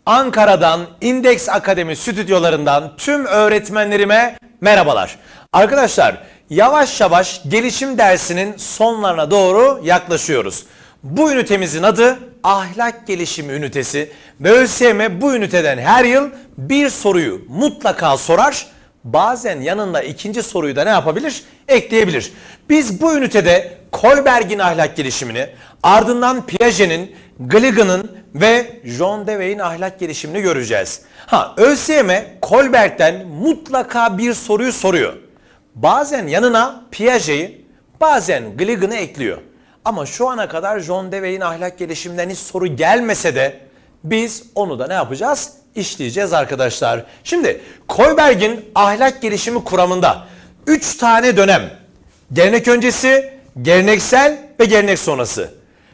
Ankara'dan İndeks Akademi stüdyolarından tüm öğretmenlerime merhabalar. Arkadaşlar yavaş yavaş gelişim dersinin sonlarına doğru yaklaşıyoruz. Bu ünitemizin adı ahlak gelişimi ünitesi ve ÖSYM bu üniteden her yıl bir soruyu mutlaka sorar. Bazen yanında ikinci soruyu da ne yapabilir? Ekleyebilir. Biz bu ünitede Kohlberg'in ahlak gelişimini, ardından Piaget'in, Glick'ın ve John Dewey'in ahlak gelişimini göreceğiz. ÖSYM Kohlberg'den mutlaka bir soruyu soruyor. Bazen yanına Piaget'i, bazen Glick'ını ekliyor. Ama şu ana kadar John Dewey'in ahlak gelişiminden hiç soru gelmese de biz onu da ne yapacağız? İşleyeceğiz arkadaşlar. Şimdi Kohlberg'in ahlak gelişimi kuramında 3 tane dönem. Gelenek öncesi, geleneksel ve gelenek sonrası.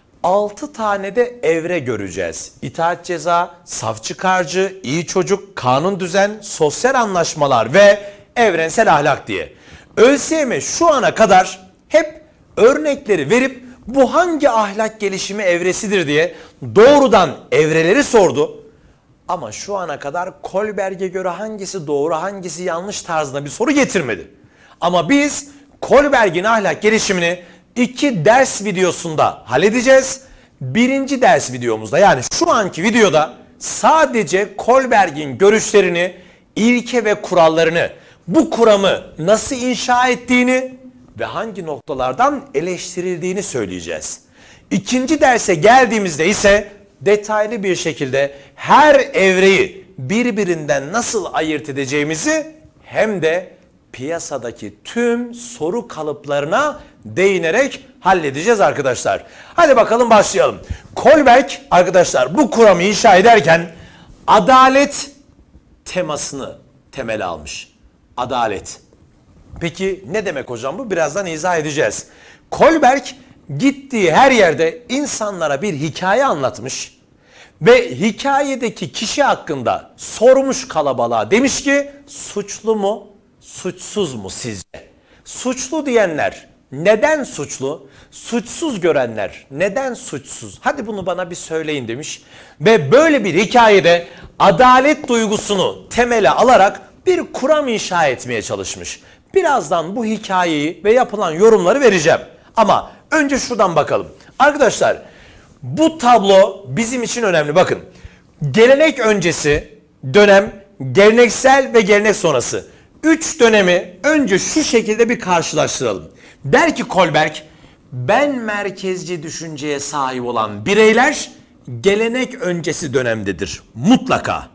6 tane de evre göreceğiz. İtaat ceza, saf çıkarcı, iyi çocuk, kanun düzen, sosyal anlaşmalar ve evrensel ahlak diye. ÖSYM şu ana kadar hep örnekleri verip bu hangi ahlak gelişimi evresidir diye doğrudan evreleri sordu. Ama şu ana kadar Kohlberg'e göre hangisi doğru hangisi yanlış tarzında bir soru getirmedi. Ama biz Kohlberg'in ahlak gelişimini 2 ders videosunda halledeceğiz. Birinci ders videomuzda yani şu anki videoda sadece Kohlberg'in görüşlerini, ilke ve kurallarını, bu kuramı nasıl inşa ettiğini ve hangi noktalardan eleştirildiğini söyleyeceğiz. İkinci derse geldiğimizde ise detaylı bir şekilde her evreyi birbirinden nasıl ayırt edeceğimizi hem de piyasadaki tüm soru kalıplarına değinerek halledeceğiz arkadaşlar. Hadi bakalım başlayalım. Kohlberg arkadaşlar bu kuramı inşa ederken adalet temasını temele almış. Adalet. Peki ne demek hocam bu? Birazdan izah edeceğiz. Kohlberg gittiği her yerde insanlara bir hikaye anlatmış ve hikayedeki kişi hakkında sormuş kalabalığa, demiş ki suçlu mu, suçsuz mu sizce? Suçlu diyenler neden suçlu? Suçsuz görenler neden suçsuz? Hadi bunu bana bir söyleyin demiş. Ve böyle bir hikayede adalet duygusunu temele alarak bir kuram inşa etmeye çalışmış. Birazdan bu hikayeyi ve yapılan yorumları vereceğim. Ama önce şuradan bakalım. Arkadaşlar bu tablo bizim için önemli. Bakın gelenek öncesi dönem, geleneksel ve gelenek sonrası. 3 dönemi önce şu şekilde bir karşılaştıralım. Der ki Kohlberg, ben merkezci düşünceye sahip olan bireyler gelenek öncesi dönemdedir. Mutlaka.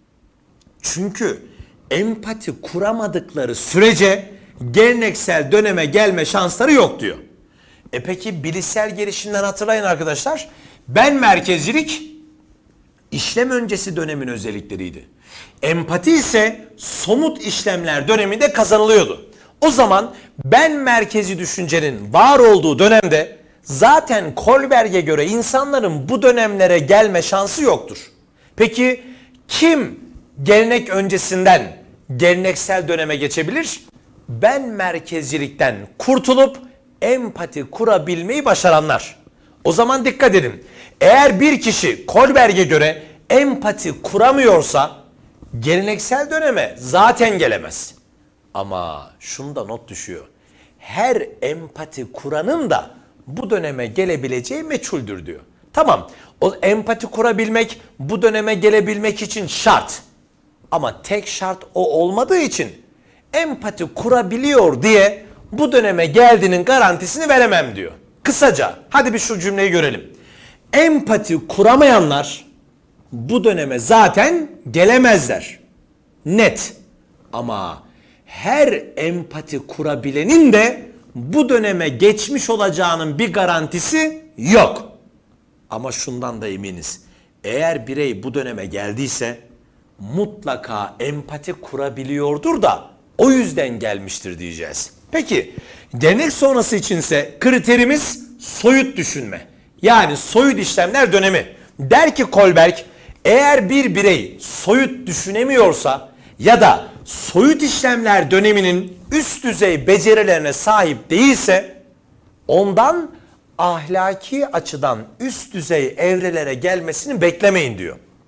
Çünkü empati kuramadıkları sürece geleneksel döneme gelme şansları yok diyor. Peki bilişsel gelişimden hatırlayın arkadaşlar. Ben merkezcilik işlem öncesi dönemin özellikleriydi. Empati ise somut işlemler döneminde kazanılıyordu. O zaman ben merkezi düşüncenin var olduğu dönemde zaten Kohlberg'e göre insanların bu dönemlere gelme şansı yoktur. Peki kim gelenek öncesinden geleneksel döneme geçebilir? Ben merkezcilikten kurtulup empati kurabilmeyi başaranlar. O zaman dikkat edin. Eğer bir kişi Kohlberg'e göre empati kuramıyorsa geleneksel döneme zaten gelemez. Ama şunda not düşüyor. Her empati kuranın da bu döneme gelebileceği meçhuldür diyor. Tamam, o empati kurabilmek bu döneme gelebilmek için şart. Ama tek şart o olmadığı için empati kurabiliyor diye bu döneme geldiğinin garantisini veremem diyor. Kısaca hadi bir şu cümleyi görelim. Empati kuramayanlar bu döneme zaten gelemezler. Net. Ama her empati kurabilenin de bu döneme geçmiş olacağının bir garantisi yok. Ama şundan da eminiz. Eğer birey bu döneme geldiyse mutlaka empati kurabiliyordur da o yüzden gelmiştir diyeceğiz. Peki gelenek sonrası içinse kriterimiz soyut düşünme. Yani soyut işlemler dönemi. Der ki Kohlberg, eğer bir birey soyut düşünemiyorsa ya da soyut işlemler döneminin üst düzey becerilerine sahip değilse ondan ahlaki açıdan üst düzey evrelere gelmesini beklemeyin diyor.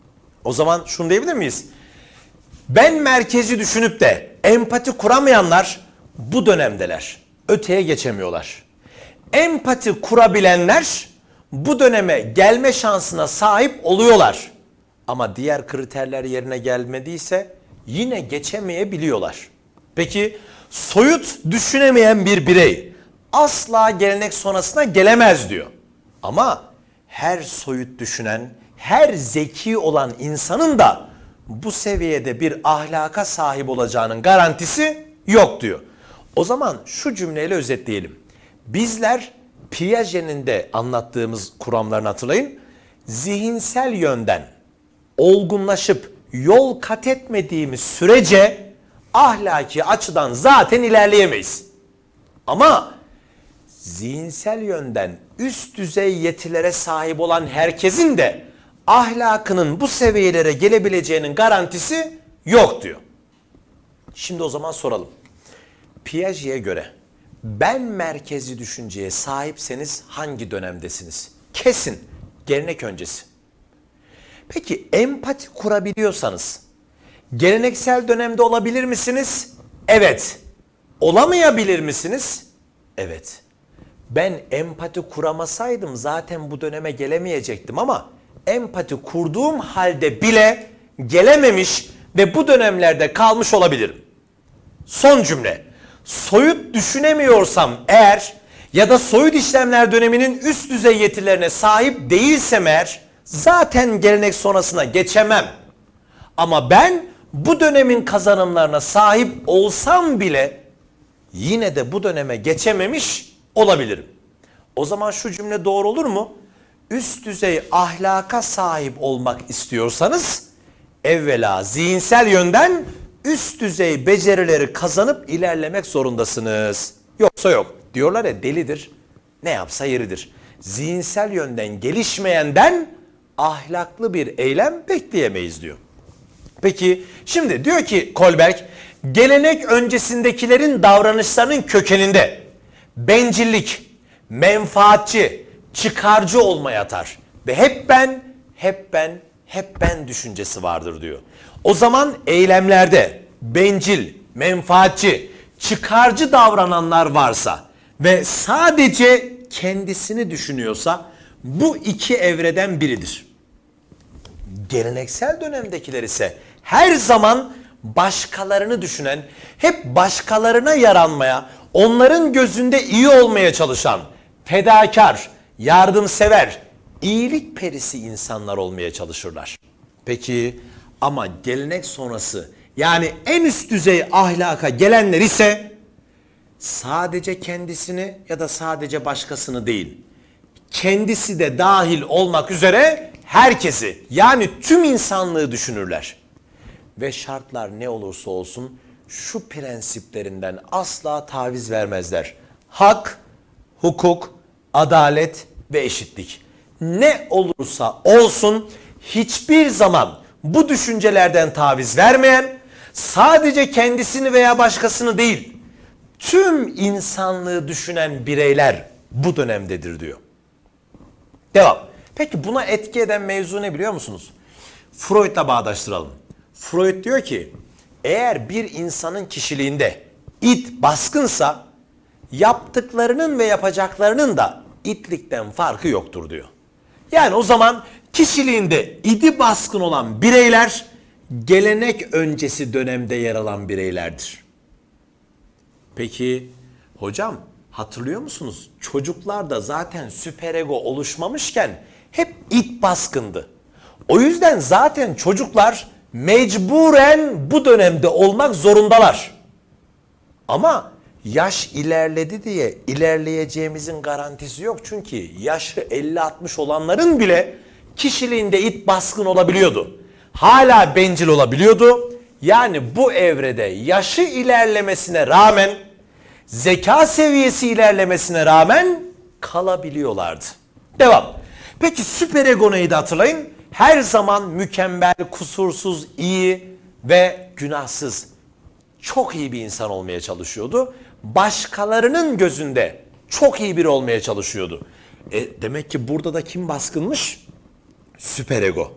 O zaman şunu diyebilir miyiz? Ben merkezi düşünüp de empati kuramayanlar bu dönemdeler. Öteye geçemiyorlar. Empati kurabilenler bu döneme gelme şansına sahip oluyorlar. Ama diğer kriterler yerine gelmediyse yine geçemeyebiliyorlar. Peki soyut düşünemeyen bir birey asla gelenek sonrasına gelemez diyor. Ama her soyut düşünen, her zeki olan insanın da bu seviyede bir ahlaka sahip olacağının garantisi yok diyor. O zaman şu cümleyle özetleyelim. Bizler Piaget'in de anlattığımız kuramlarını hatırlayın. Zihinsel yönden olgunlaşıp yol kat etmediğimiz sürece ahlaki açıdan zaten ilerleyemeyiz. Ama zihinsel yönden üst düzey yetilere sahip olan herkesin de ahlakının bu seviyelere gelebileceğinin garantisi yok diyor. Şimdi o zaman soralım. Piaget'e göre ben merkezli düşünceye sahipseniz hangi dönemdesiniz? Kesin gelenek öncesi. Peki empati kurabiliyorsanız geleneksel dönemde olabilir misiniz? Evet. Olamayabilir misiniz? Evet. Ben empati kuramasaydım zaten bu döneme gelemeyecektim ama empati kurduğum halde bile gelememiş ve bu dönemlerde kalmış olabilirim. Son cümle. Soyut düşünemiyorsam eğer ya da soyut işlemler döneminin üst düzey yetilerine sahip değilsem eğer zaten gelenek sonrasına geçemem. Ama ben bu dönemin kazanımlarına sahip olsam bile yine de bu döneme geçememiş olabilirim. O zaman şu cümle doğru olur mu? Üst düzey ahlaka sahip olmak istiyorsanız evvela zihinsel yönden üst düzey becerileri kazanıp ilerlemek zorundasınız. Yoksa yok. Diyorlar ya delidir, ne yapsa yeridir. Zihinsel yönden gelişmeyenden ahlaklı bir eylem bekleyemeyiz diyor. Peki şimdi diyor ki Kohlberg, gelenek öncesindekilerin davranışlarının kökeninde bencillik, menfaatçi, çıkarcı olma yatar. Ve hep ben düşüncesi vardır diyor. O zaman eylemlerde bencil, menfaatçi, çıkarcı davrananlar varsa ve sadece kendisini düşünüyorsa bu iki evreden biridir. Geleneksel dönemdekiler ise her zaman başkalarını düşünen, hep başkalarına yaranmaya, onların gözünde iyi olmaya çalışan, fedakar, yardımsever, iyilik perisi insanlar olmaya çalışırlar. Peki ama gelenek sonrası yani en üst düzey ahlaka gelenler ise sadece kendisini ya da sadece başkasını değil, kendisi de dahil olmak üzere herkesi yani tüm insanlığı düşünürler. Ve şartlar ne olursa olsun şu prensiplerinden asla taviz vermezler. Hak, hukuk, adalet ve eşitlik. Ne olursa olsun hiçbir zaman bu düşüncelerden taviz vermeyen, sadece kendisini veya başkasını değil, tüm insanlığı düşünen bireyler bu dönemdedir diyor. Devam. Peki buna etki eden mevzu ne biliyor musunuz? Freud'la bağdaştıralım. Freud diyor ki eğer bir insanın kişiliğinde id baskınsa yaptıklarının ve yapacaklarının da itlikten farkı yoktur diyor. Yani o zaman kişiliğinde idi baskın olan bireyler gelenek öncesi dönemde yer alan bireylerdir. Peki hocam hatırlıyor musunuz? Çocuklarda zaten süperego oluşmamışken hep id baskındı. O yüzden zaten çocuklar mecburen bu dönemde olmak zorundalar. Ama yaş ilerledi diye ilerleyeceğimizin garantisi yok. Çünkü yaşı 50-60 olanların bile kişiliğinde it baskın olabiliyordu. Hala bencil olabiliyordu. Yani bu evrede yaşı ilerlemesine rağmen, zeka seviyesi ilerlemesine rağmen kalabiliyorlardı. Devam. Peki süperego neydi hatırlayın? Her zaman mükemmel, kusursuz, iyi ve günahsız, çok iyi bir insan olmaya çalışıyordu. Başkalarının gözünde çok iyi biri olmaya çalışıyordu. Demek ki burada da kim baskınmış? Süperego.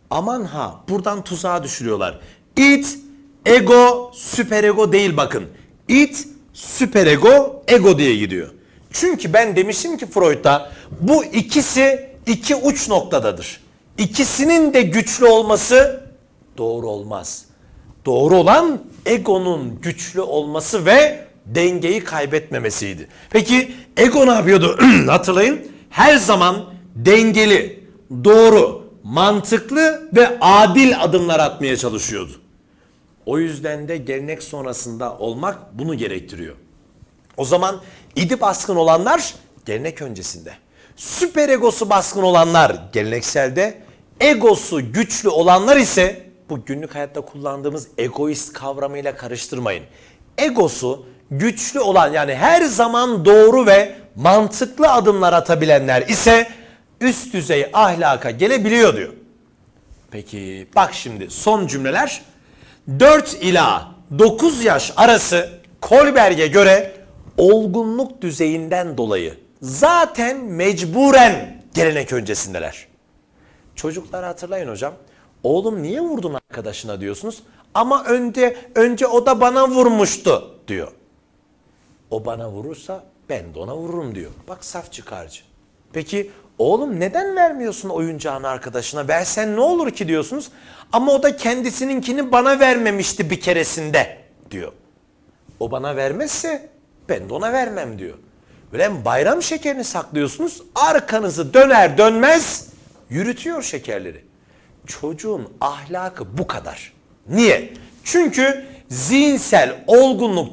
Aman ha, buradan tuzağa düşürüyorlar. It, ego, süperego değil bakın. It, süperego, ego diye gidiyor. Çünkü ben demiştim ki Freud'da bu ikisi iki uç noktadadır. İkisinin de güçlü olması doğru olmaz. Doğru olan egonun güçlü olması ve dengeyi kaybetmemesiydi. Peki ego ne yapıyordu? Hatırlayın. Her zaman dengeli, doğru, mantıklı ve adil adımlar atmaya çalışıyordu. O yüzden de gelenek sonrasında olmak bunu gerektiriyor. O zaman idi baskın olanlar gelenek öncesinde. Süper egosu baskın olanlar gelenekselde. Egosu güçlü olanlar ise bu günlük hayatta kullandığımız egoist kavramıyla karıştırmayın. Egosu güçlü olan, yani her zaman doğru ve mantıklı adımlar atabilenler ise üst düzey ahlaka gelebiliyor diyor. Peki bak şimdi son cümleler. 4 ila 9 yaş arası Kohlberg'e göre olgunluk düzeyinden dolayı zaten mecburen gelenek öncesindeler. Çocukları hatırlayın hocam. Oğlum niye vurdun arkadaşına diyorsunuz. Ama önce o da bana vurmuştu diyor. O bana vurursa ben de ona vururum diyor. Bak saf çıkarcı. Peki oğlum neden vermiyorsun oyuncağını arkadaşına? Versen ne olur ki diyorsunuz. Ama o da kendisininkini bana vermemişti bir keresinde diyor. O bana vermezse ben de ona vermem diyor. Böyle bayram şekerini saklıyorsunuz. Arkanızı döner dönmez yürütüyor şekerleri. Çocuğun ahlakı bu kadar. Niye? Çünkü zihinsel olgunluk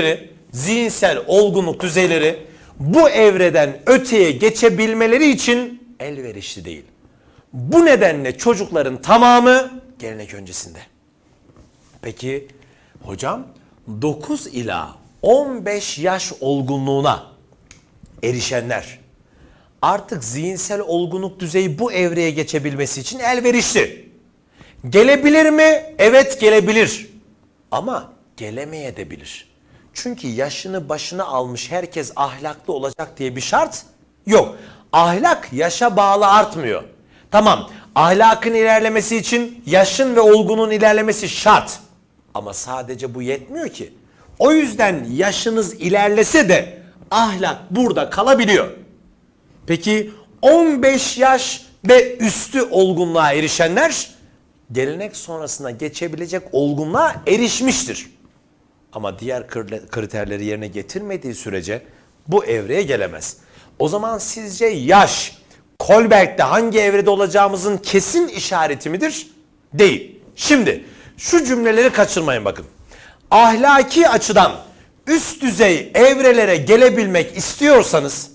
düzeyleri bu evreden öteye geçebilmeleri için elverişli değil. Bu nedenle çocukların tamamı gelenek öncesinde. Peki hocam 9 ila 15 yaş olgunluğuna erişenler artık zihinsel olgunluk düzeyi bu evreye geçebilmesi için elverişli. Gelebilir mi? Evet gelebilir. Ama gelemeyebilir. Çünkü yaşını başına almış herkes ahlaklı olacak diye bir şart yok. Ahlak yaşa bağlı artmıyor. Tamam, ahlakın ilerlemesi için yaşın ve olgunun ilerlemesi şart. Ama sadece bu yetmiyor ki. O yüzden yaşınız ilerlese de ahlak burada kalabiliyor. Peki 15 yaş ve üstü olgunluğa erişenler gelenek sonrasına geçebilecek olgunluğa erişmiştir. Ama diğer kriterleri yerine getirmediği sürece bu evreye gelemez. O zaman sizce yaş Kohlberg'de hangi evrede olacağımızın kesin işareti midir? Değil. Şimdi şu cümleleri kaçırmayın bakın. Ahlaki açıdan üst düzey evrelere gelebilmek istiyorsanız,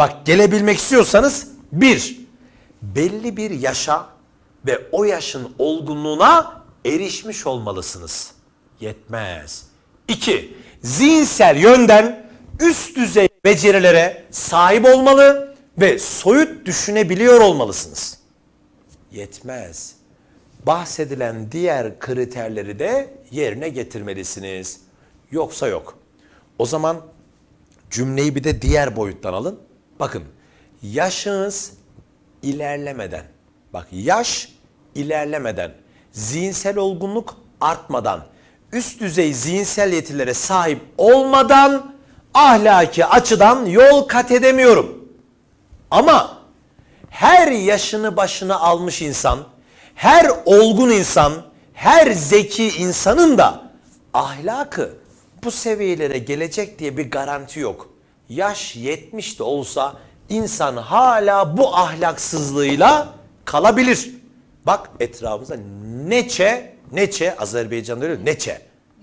belli bir yaşa ve o yaşın olgunluğuna erişmiş olmalısınız. Yetmez. 2. Zihinsel yönden üst düzey becerilere sahip olmalı ve soyut düşünebiliyor olmalısınız. Yetmez. Bahsedilen diğer kriterleri de yerine getirmelisiniz. Yoksa yok. O zaman cümleyi bir de diğer boyuttan alın. Bakın, yaşınız ilerlemeden, yaş ilerlemeden, zihinsel olgunluk artmadan, üst düzey zihinsel yetilere sahip olmadan ahlaki açıdan yol kat edemiyorum. Ama her yaşını başına almış insan, her olgun insan, her zeki insanın da ahlakı bu seviyelere gelecek diye bir garanti yok. Yaş 70 de olsa insan hala bu ahlaksızlığıyla kalabilir. Bak etrafımızda Neçe, Azerbaycan'da öyle Neçe.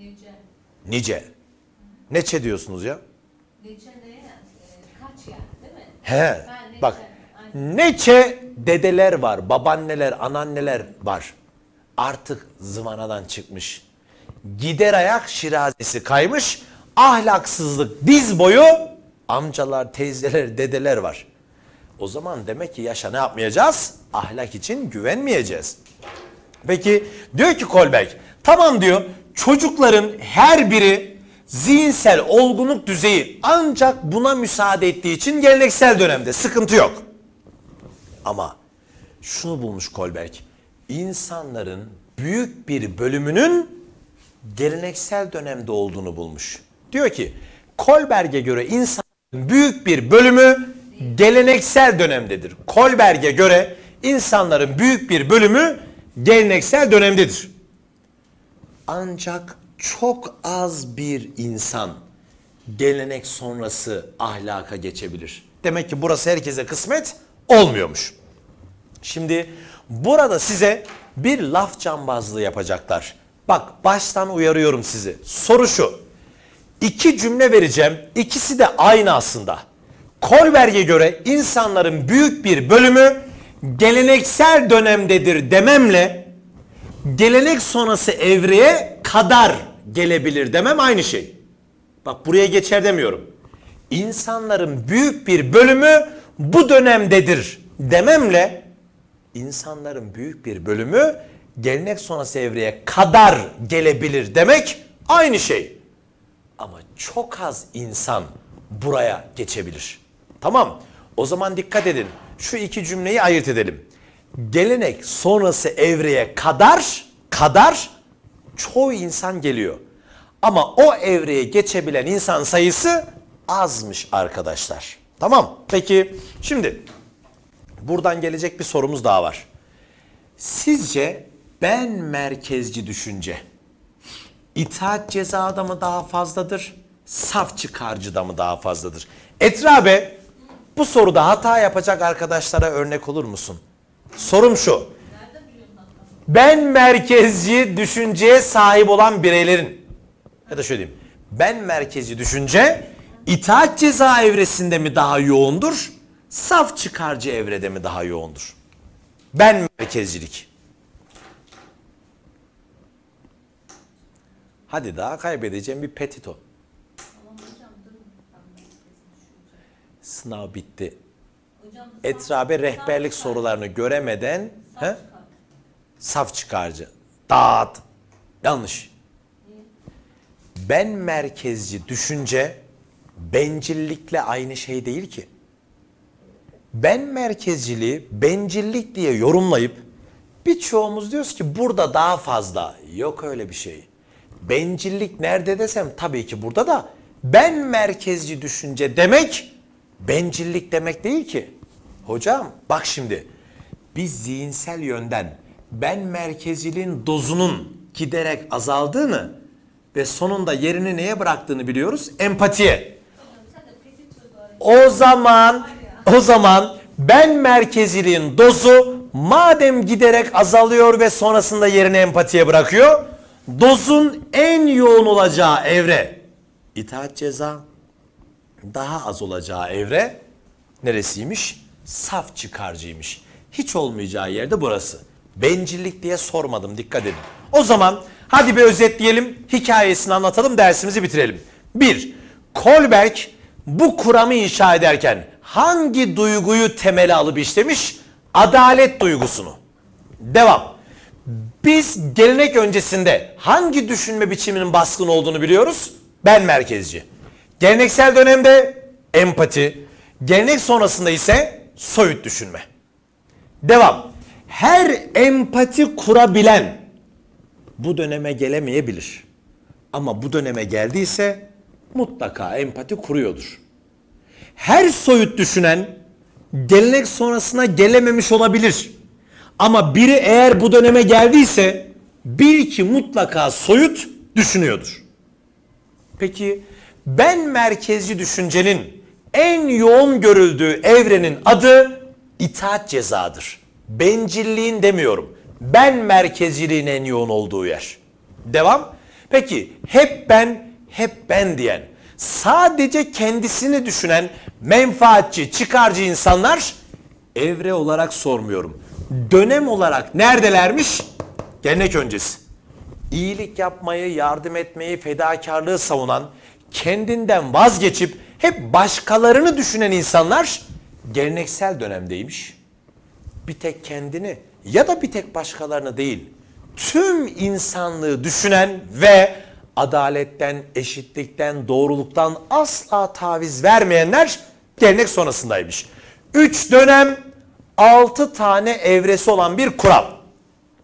Neçe diyorsunuz ya. Neçe ne? Kaç yani değil mi? He. Bak Neçe dedeler var, babaanneler, anneanneler var. Artık zıvanadan çıkmış. Gider ayak şirazesi kaymış. Ahlaksızlık diz boyu amcalar, teyzeler, dedeler var. O zaman demek ki yaşa ne yapmayacağız? Ahlak için güvenmeyeceğiz. Peki diyor ki Kohlberg, tamam diyor, çocukların her biri zihinsel olgunluk düzeyi ancak buna müsaade ettiği için geleneksel dönemde sıkıntı yok. Ama şunu bulmuş Kohlberg, insanların büyük bir bölümünün geleneksel dönemde olduğunu bulmuş. Diyor ki Kohlberg'e göre insanların büyük bir bölümü geleneksel dönemdedir. Kohlberg'e göre insanların büyük bir bölümü geleneksel dönemdedir. Ancak çok az bir insan gelenek sonrası ahlaka geçebilir. Demek ki burası herkese kısmet olmuyormuş. Şimdi burada size bir laf cambazlığı yapacaklar. Bak baştan uyarıyorum sizi. Soru şu. 2 cümle vereceğim. İkisi de aynı aslında. Kohlberg'e göre insanların büyük bir bölümü geleneksel dönemdedir dememle gelenek sonrası evreye kadar gelebilir demem aynı şey. Bak buraya geçer demiyorum. İnsanların büyük bir bölümü bu dönemdedir dememle insanların büyük bir bölümü gelenek sonrası evreye kadar gelebilir demek aynı şey. Ama çok az insan buraya geçebilir. Tamam. O zaman dikkat edin. Şu 2 cümleyi ayırt edelim. Gelenek sonrası evreye kadar çoğu insan geliyor. Ama o evreye geçebilen insan sayısı azmış arkadaşlar. Tamam. Peki şimdi buradan gelecek bir sorumuz daha var. Sizce ben merkezci düşünce itaat cezada mı daha fazladır? Saf çıkarcıda mı daha fazladır? Etrabe bu soruda hata yapacak arkadaşlara örnek olur musun? Sorum şu. Ben merkezci düşünceye sahip olan bireylerin ya da şöyle diyeyim. Ben merkezci düşünce itaat ceza evresinde mi daha yoğundur? Saf çıkarcı evrede mi daha yoğundur? Ben merkezcilik. Hadi daha kaybedeceğim bir petito. Sınav bitti. Etrabe rehberlik sorularını göremeden saf çıkarcı. Dağıt. Yanlış. Ben merkezci düşünce bencillikle aynı şey değil ki. Ben merkezciliği bencillik diye yorumlayıp birçoğumuz diyoruz ki burada daha fazla. Yok öyle bir şey. Bencillik nerede desem tabii ki burada da ben merkezci düşünce demek bencillik demek değil ki. Hocam bak şimdi biz zihinsel yönden ben merkezciliğin dozunun giderek azaldığını ve sonunda yerini neye bıraktığını biliyoruz? Empatiye. O zaman ben merkezciliğin dozu madem giderek azalıyor ve sonrasında yerini empatiye bırakıyor, dozun en yoğun olacağı evre itaat ceza, daha az olacağı evre neresiymiş? Saf çıkarcıymış. Hiç olmayacağı yerde burası. Bencillik diye sormadım, dikkat edin. O zaman hadi bir özetleyelim, hikayesini anlatalım, dersimizi bitirelim. 1. Kohlberg bu kuramı inşa ederken hangi duyguyu temele alıp işlemiş? Adalet duygusunu. Devam. Biz gelenek öncesinde hangi düşünme biçiminin baskın olduğunu biliyoruz? Ben merkezci. Geleneksel dönemde empati, gelenek sonrasında ise soyut düşünme. Devam. Her empati kurabilen bu döneme gelemeyebilir. Ama bu döneme geldiyse mutlaka empati kuruyordur. Her soyut düşünen gelenek sonrasına gelememiş olabilir. Ama biri eğer bu döneme geldiyse bil ki mutlaka soyut düşünüyordur. Peki ben merkezci düşüncenin en yoğun görüldüğü evrenin adı itaat cezadır. Bencilliğin demiyorum. Ben merkezciliğin en yoğun olduğu yer. Devam. Peki hep ben diyen, sadece kendisini düşünen menfaatçi, çıkarcı insanlar evre olarak sormuyorum. Dönem olarak neredelermiş? Gelenek öncesi. İyilik yapmayı, yardım etmeyi, fedakarlığı savunan, kendinden vazgeçip hep başkalarını düşünen insanlar geleneksel dönemdeymiş. Bir tek kendini ya da bir tek başkalarını değil, tüm insanlığı düşünen ve adaletten, eşitlikten, doğruluktan asla taviz vermeyenler gelenek sonrasındaymış. 3 dönem, 6 tane evresi olan bir kuram.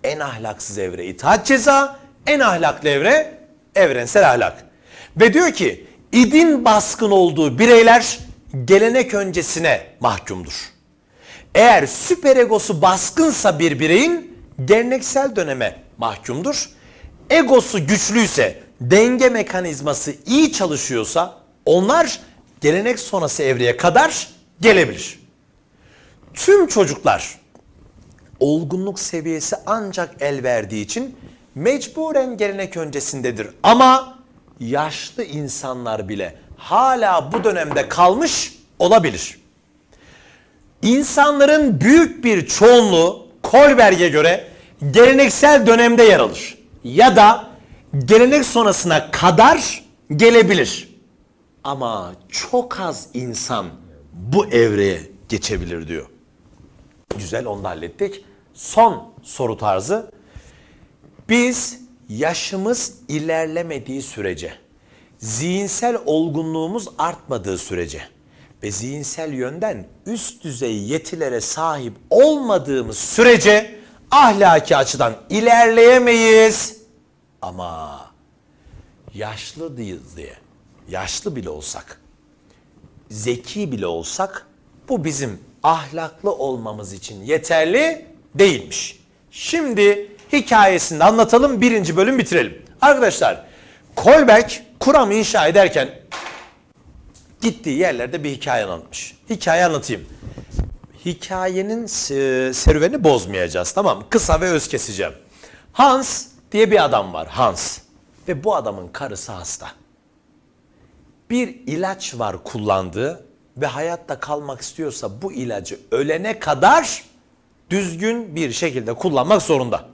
En ahlaksız evre itaat ceza, en ahlaklı evre evrensel ahlak. Ve diyor ki idin baskın olduğu bireyler gelenek öncesine mahkumdur. Eğer süperegosu baskınsa bir bireyin geleneksel döneme mahkumdur. Egosu güçlüyse, denge mekanizması iyi çalışıyorsa onlar gelenek sonrası evreye kadar gelebilir. Tüm çocuklar olgunluk seviyesi ancak el verdiği için mecburen gelenek öncesindedir. Ama yaşlı insanlar bile hala bu dönemde kalmış olabilir. İnsanların büyük bir çoğunluğu Kohlberg'e göre geleneksel dönemde yer alır. Ya da gelenek sonrasına kadar gelebilir. Ama çok az insan bu evreye geçebilir diyor. Güzel, onu da hallettik. Son soru tarzı. Biz yaşımız ilerlemediği sürece, zihinsel olgunluğumuz artmadığı sürece ve zihinsel yönden üst düzey yetilere sahip olmadığımız sürece ahlaki açıdan ilerleyemeyiz. Ama yaşlı değiliz diye, yaşlı bile olsak, zeki bile olsak bu bizim ahlaklı olmamız için yeterli değilmiş. Şimdi hikayesini de anlatalım, birinci bölüm bitirelim. Arkadaşlar, Kohlberg kuramı inşa ederken gittiği yerlerde bir hikaye anlatmış. Hikaye anlatayım. Hikayenin serüveni bozmayacağız, tamam mı? Kısa ve öz keseceğim. Hans diye bir adam var, Hans. Ve bu adamın karısı hasta. Bir ilaç var kullandığı ve hayatta kalmak istiyorsa bu ilacı ölene kadar düzgün bir şekilde kullanmak zorunda.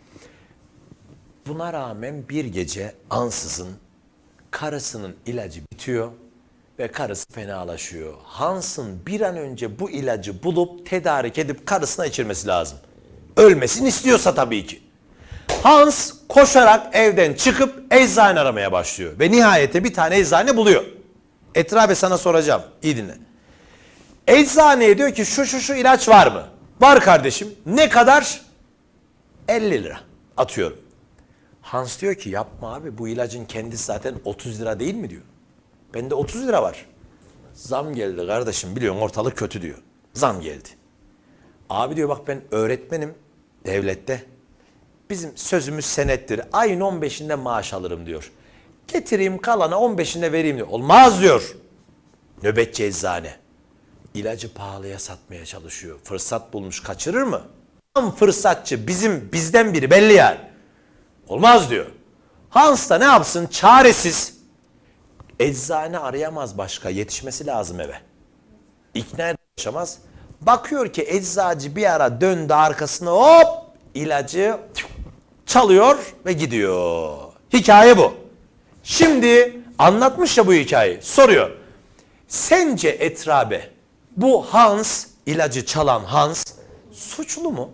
Buna rağmen bir gece ansızın karısının ilacı bitiyor ve karısı fenalaşıyor. Hans'ın bir an önce bu ilacı bulup tedarik edip karısına içirmesi lazım. Ölmesini istiyorsa tabii ki. Hans koşarak evden çıkıp eczane aramaya başlıyor ve nihayete bir tane eczane buluyor. Etrabe sana soracağım, iyi dinle. Eczaneye diyor ki şu ilaç var mı? Var kardeşim. Ne kadar? 50 lira atıyorum. Hans diyor ki yapma abi, bu ilacın kendisi zaten 30 lira değil mi diyor. Bende 30 lira var. Zam geldi kardeşim, biliyorsun ortalık kötü diyor. Zam geldi. Abi diyor bak ben öğretmenim devlette. Bizim sözümüz senettir. Ayın 15'inde maaş alırım diyor. Getireyim kalana 15'inde vereyim diyor. Olmaz diyor. Nöbetçi eczane. İlacı pahalıya satmaya çalışıyor. Fırsat bulmuş, kaçırır mı? Tam fırsatçı bizden biri belli yani. Olmaz diyor. Hans da ne yapsın? Çaresiz. Eczane arayamaz başka. Yetişmesi lazım eve. İkna edemez. Bakıyor ki eczacı bir ara döndü arkasına, hop ilacı çalıyor ve gidiyor. Hikaye bu. Şimdi anlatmış ya bu hikayeyi. Soruyor. Sence Etrabe bu Hans, ilacı çalan Hans suçlu mu?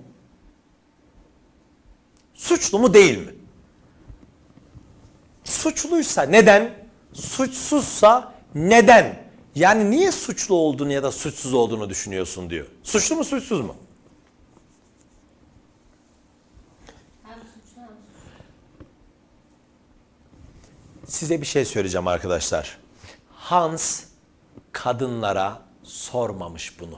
Suçlu mu değil mi? Suçluysa neden? Suçsuzsa neden? Yani niye suçlu olduğunu ya da suçsuz olduğunu düşünüyorsun diyor. Suçlu mu suçsuz mu? Hem suçlu hem suçsuz. Size bir şey söyleyeceğim arkadaşlar. Hans kadınlara sormamış bunu.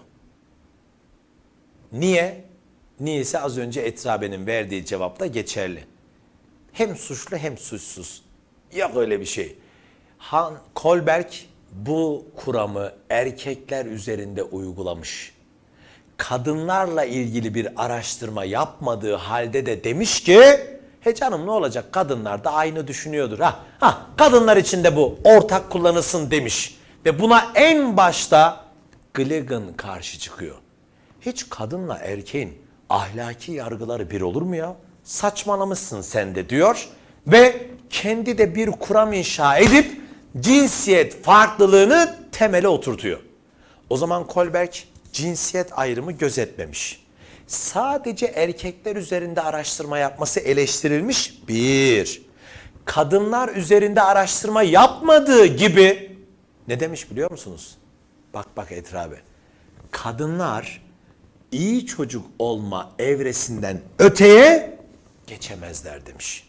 Niye? Niyeyse az önce Etrabe'nin verdiği cevapta geçerli. Hem suçlu hem suçsuz. Yok öyle bir şey. Kohlberg bu kuramı erkekler üzerinde uygulamış. Kadınlarla ilgili bir araştırma yapmadığı halde de demiş ki he canım ne olacak, kadınlar da aynı düşünüyordur. Kadınlar için de bu ortak kullanılsın demiş. Ve buna en başta Gligan karşı çıkıyor. Hiç kadınla erkeğin ahlaki yargıları bir olur mu ya? Saçmalamışsın sen de diyor. Ve kendi de bir kuram inşa edip cinsiyet farklılığını temele oturtuyor. O zaman Kohlberg cinsiyet ayrımı gözetmemiş. Sadece erkekler üzerinde araştırma yapması eleştirilmiş. Bir, kadınlar üzerinde araştırma yapmadığı gibi ne demiş biliyor musunuz? Bak Etrabe. Kadınlar iyi çocuk olma evresinden öteye geçemezler demiş.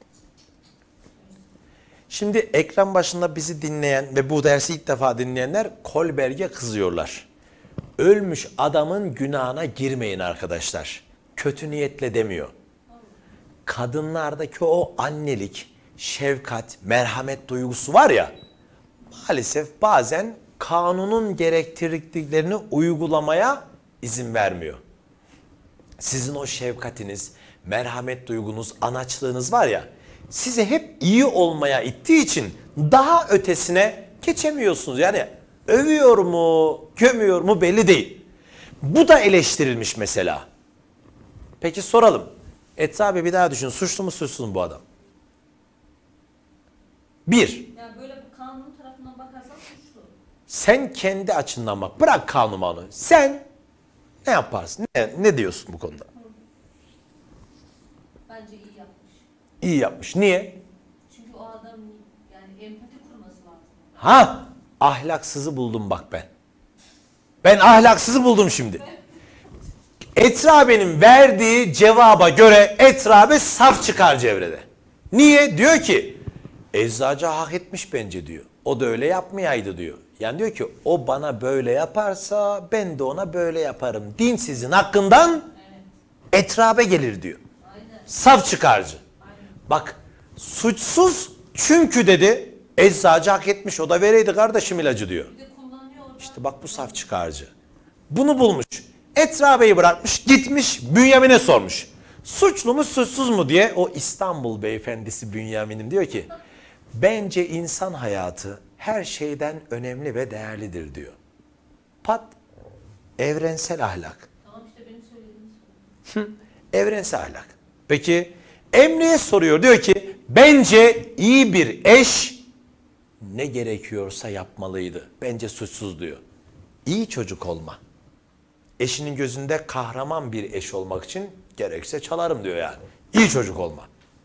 Şimdi ekran başında bizi dinleyen ve bu dersi ilk defa dinleyenler Kohlberg'e kızıyorlar. Ölmüş adamın günahına girmeyin arkadaşlar. Kötü niyetle demiyor. Kadınlardaki o annelik, şefkat, merhamet duygusu var ya, maalesef bazen kanunun gerektirdiklerini uygulamaya izin vermiyor. Sizin o şefkatiniz, merhamet duygunuz, anaçlığınız var ya, sizi hep iyi olmaya ittiği için daha ötesine geçemiyorsunuz. Yani övüyor mu, gömüyor mu belli değil. Bu da eleştirilmiş mesela. Peki soralım. Etrafı bir daha düşün. Suçlu mu suçsuz mu bu adam? Bir. Yani böyle bu kanun tarafından bakarsan suçlu. Sen kendi açından bak. Bırak kanunu. Sen ne yaparsın? Ne diyorsun bu konuda? Bence iyi yapmış. İyi yapmış. Niye? Çünkü o adam yani empati kurması lazım. Ha, ahlaksızı buldum bak ben. Ben ahlaksızı buldum şimdi. Etrabe'nin verdiği cevaba göre Etrabe saf çıkar çevrede. Niye? Diyor ki eczacı hak etmiş bence diyor. O da öyle yapmayaydı diyor. Yani diyor ki o bana böyle yaparsa ben de ona böyle yaparım. Dinsizin hakkından Etrabe gelir diyor. Aynen. Saf çıkarcı. Aynen. Bak suçsuz çünkü dedi eczacı hak etmiş o da vereydi kardeşim ilacı diyor. Bir de kullanıyor orada. İşte bak bu saf çıkarcı. Bunu bulmuş. Etrabe'yi bırakmış gitmiş Bünyamin'e sormuş. Suçlu mu suçsuz mu diye o İstanbul beyefendisi Bünyamin'im diyor ki bence insan hayatı her şeyden önemli ve değerlidir diyor. Pat evrensel ahlak. Tamam işte benim söylediğim soru. Evrensel ahlak. Peki Emre'ye soruyor diyor ki bence iyi bir eş ne gerekiyorsa yapmalıydı. Bence suçsuz diyor. İyi çocuk olma. Eşinin gözünde kahraman bir eş olmak için gerekse çalarım diyor yani. İyi çocuk olma.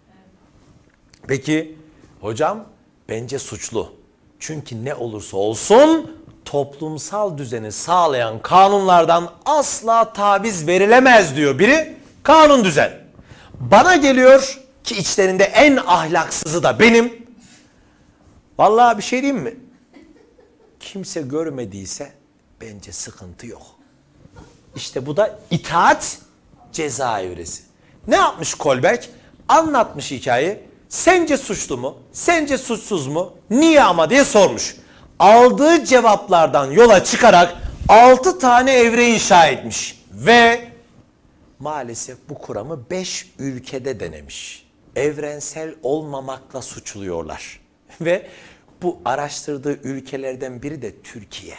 Peki hocam bence suçlu. Çünkü ne olursa olsun toplumsal düzeni sağlayan kanunlardan asla taviz verilemez diyor biri. Kanun düzen. Bana geliyor ki içlerinde en ahlaksızı da benim. Vallahi bir şey diyeyim mi? Kimse görmediyse bence sıkıntı yok. İşte bu da itaat ceza evresi. Ne yapmış Kohlberg? Anlatmış hikayeyi. Sence suçlu mu? Sence suçsuz mu? Niye ama diye sormuş. Aldığı cevaplardan yola çıkarak 6 tane evre inşa etmiş. Ve maalesef bu kuramı 5 ülkede denemiş. Evrensel olmamakla suçluyorlar. Ve bu araştırdığı ülkelerden biri de Türkiye.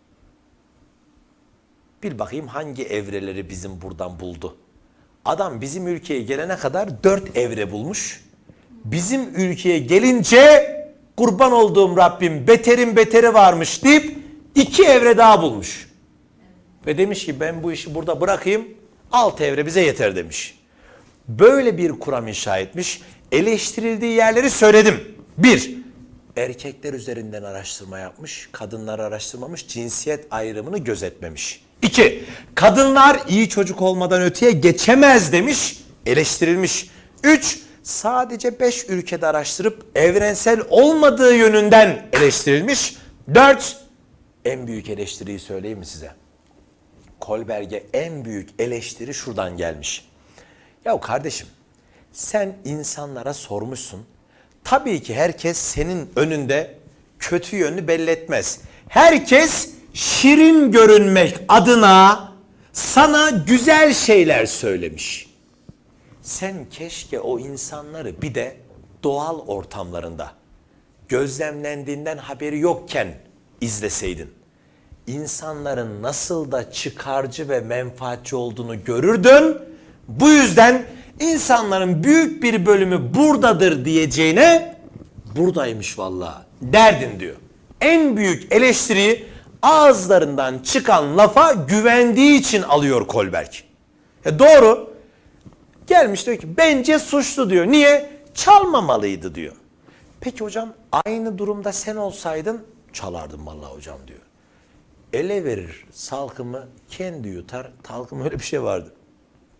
Bil bakayım hangi evreleri bizim buradan buldu. Adam bizim ülkeye gelene kadar 4 evre bulmuş. Bizim ülkeye gelince kurban olduğum Rabbim beterin beteri varmış deyip 2 evre daha bulmuş. Ve demiş ki ben bu işi burada bırakayım 6 evre bize yeter demiş. Böyle bir kuram inşa etmiş. Eleştirildiği yerleri söyledim. 1. Erkekler üzerinden araştırma yapmış, kadınları araştırmamış, cinsiyet ayrımını gözetmemiş. 2. Kadınlar iyi çocuk olmadan öteye geçemez demiş, eleştirilmiş. 3. Sadece 5 ülkede araştırıp evrensel olmadığı yönünden eleştirilmiş. 4. En büyük eleştiriyi söyleyeyim mi size? Kohlberg'e en büyük eleştiri şuradan gelmiş. Ya kardeşim sen insanlara sormuşsun. Tabii ki herkes senin önünde kötü yönünü belli etmez. Herkes şirin görünmek adına sana güzel şeyler söylemiş. Sen keşke o insanları bir de doğal ortamlarında gözlemlendiğinden haberi yokken izleseydin. İnsanların nasıl da çıkarcı ve menfaatçi olduğunu görürdün. Bu yüzden insanların büyük bir bölümü buradadır diyeceğine buradaymış vallahi derdin diyor. En büyük eleştiriyi ağızlarından çıkan lafa güvendiği için alıyor Kohlberg. Doğru. Gelmiş diyor ki bence suçlu diyor. Niye? Çalmamalıydı diyor. Peki hocam aynı durumda sen olsaydın çalardın vallahi hocam diyor. Ele verir salkımı kendi yutar talkım öyle bir şey vardı.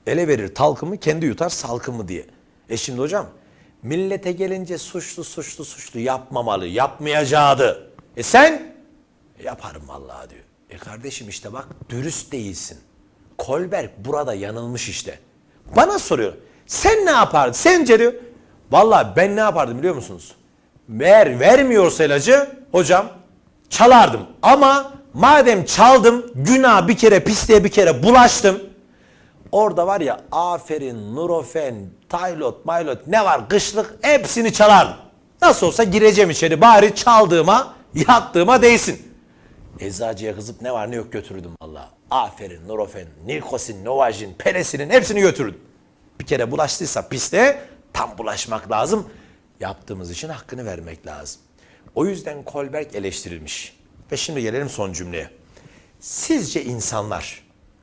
Ele verir talkımı, kendi yutar salkımı diye. Şimdi hocam, millete gelince suçlu yapmamalı, yapmayacaktı. Sen yaparım vallahi diyor. Kardeşim işte bak, dürüst değilsin. Kolberg burada yanılmış işte. Bana soruyor. Sen ne yapardın? Sence diyor. Vallahi ben ne yapardım biliyor musunuz? Eğer vermiyorsa ilacı hocam çalardım. Ama madem çaldım, günah bir kere, pisliğe bir kere bulaştım. Orada var ya, aferin, Nurofen, Taylot, Maylot ne var, kışlık hepsini çalardım. Nasıl olsa gireceğim içeri, bari çaldığıma, yattığıma değsin. Eczacıya kızıp ne var ne yok götürürdüm vallahi. Aferin, Nurofen, Nilkosin, Novajin, Peresinin hepsini götürürdüm. Bir kere bulaştıysa pisliğe tam bulaşmak lazım. Yaptığımız için hakkını vermek lazım. O yüzden Kolberg eleştirilmiş. Ve şimdi gelelim son cümleye. Sizce insanlar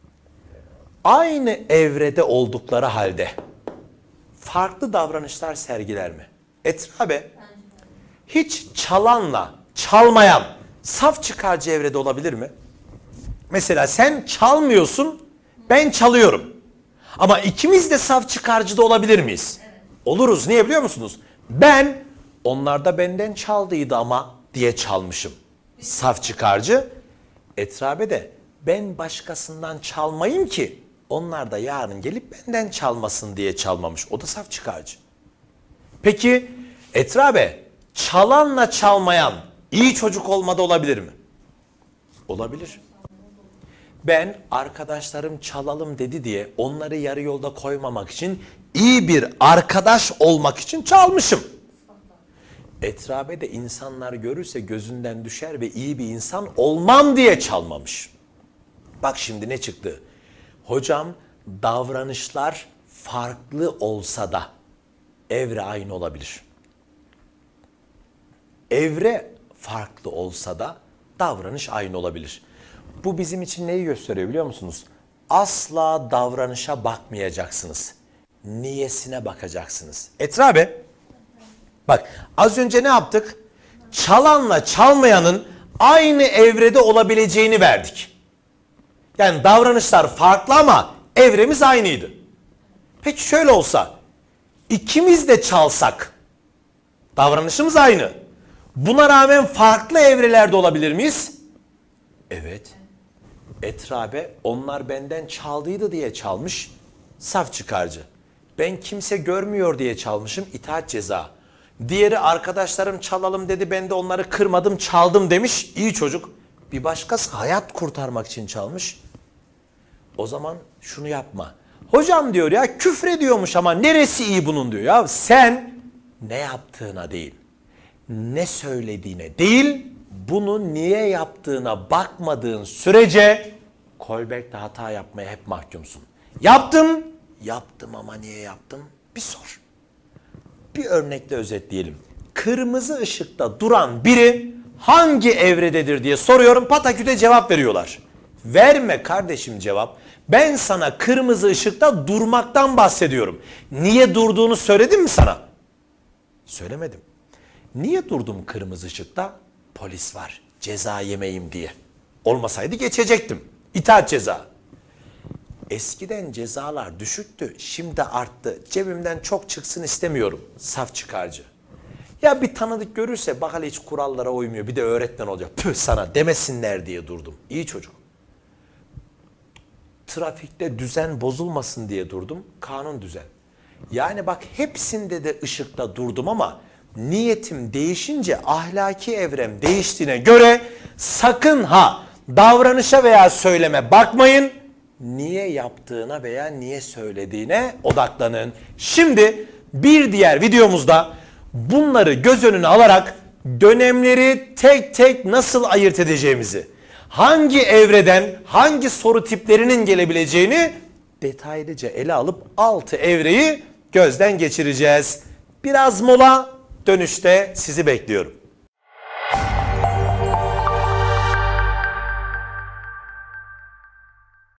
aynı evrede oldukları halde farklı davranışlar sergiler mi? Etrabe hiç çalanla çalmayan saf çıkarcı evrede olabilir mi? Mesela sen çalmıyorsun, ben çalıyorum. Ama ikimiz de saf çıkarcı da olabilir miyiz? Evet. Oluruz. Niye biliyor musunuz? Ben, onlar da benden çaldıydı ama diye çalmışım. Saf çıkarcı. Etrabe de ben başkasından çalmayayım ki onlar da yarın gelip benden çalmasın diye çalmamış. O da saf çıkarcı. Peki etrabe çalanla çalmayan iyi çocuk olmadı olabilir mi? Olabilir. Ben arkadaşlarım çalalım dedi diye onları yarı yolda koymamak için, iyi bir arkadaş olmak için çalmışım. Etrabe de insanlar görürse gözünden düşer ve iyi bir insan olmam diye çalmamış. Bak şimdi ne çıktı? Hocam davranışlar farklı olsa da evre aynı olabilir. Evre farklı olsa da davranış aynı olabilir. Bu bizim için neyi gösteriyor biliyor musunuz? Asla davranışa bakmayacaksınız. Niyesine bakacaksınız. Etrabe, bak az önce ne yaptık? Çalanla çalmayanın aynı evrede olabileceğini verdik. Yani davranışlar farklı ama evremiz aynıydı. Peki şöyle olsa, ikimiz de çalsak, davranışımız aynı. Buna rağmen farklı evrelerde olabilir miyiz? Evet. Etrabe onlar benden çaldıydı diye çalmış, saf çıkarcı. Ben kimse görmüyor diye çalmışım, itaat ceza. Diğeri arkadaşlarım çalalım dedi, ben de onları kırmadım, çaldım demiş, iyi çocuk. Bir başkası hayat kurtarmak için çalmış. O zaman şunu yapma. Hocam diyor ya, küfrediyormuş ama neresi iyi bunun diyor. Ya sen ne yaptığına değil, ne söylediğine değil, bunu niye yaptığına bakmadığın sürece Kolberg'de hata yapmaya hep mahkumsun. Yaptım ama niye yaptım? Bir sor. Bir örnekle özetleyelim. Kırmızı ışıkta duran biri hangi evrededir diye soruyorum, pataküte cevap veriyorlar. Verme kardeşim cevap. Ben sana kırmızı ışıkta durmaktan bahsediyorum. Niye durduğunu söyledim mi sana? Söylemedim. Niye durdum kırmızı ışıkta? Polis var, ceza yemeyim diye. Olmasaydı geçecektim. İtaat ceza. Eskiden cezalar düşüktü, şimdi arttı. Cebimden çok çıksın istemiyorum. Saf çıkarcı. Ya bir tanıdık görürse bak hele hiç kurallara uymuyor, bir de öğretmen olacak. Püh sana demesinler diye durdum. İyi çocuk. Trafikte düzen bozulmasın diye durdum. Kanun düzen. Yani bak hepsinde de ışıkta durdum ama niyetim değişince ahlaki evrem değiştiğine göre sakın ha davranışa veya söyleme bakmayın. Niye yaptığına veya niye söylediğine odaklanın. Şimdi bir diğer videomuzda bunları göz önüne alarak dönemleri tek tek nasıl ayırt edeceğimizi, hangi evreden hangi soru tiplerinin gelebileceğini detaylıca ele alıp 6 evreyi gözden geçireceğiz. Biraz mola, dönüşte sizi bekliyorum.